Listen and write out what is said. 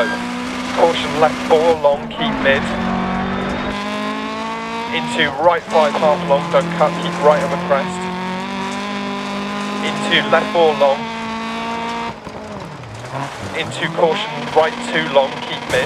go. Caution left 4 long, keep mid. Into right 5 half long, don't cut, keep right on the crest. Into left 4 long. Into caution right 2 long, keep mid.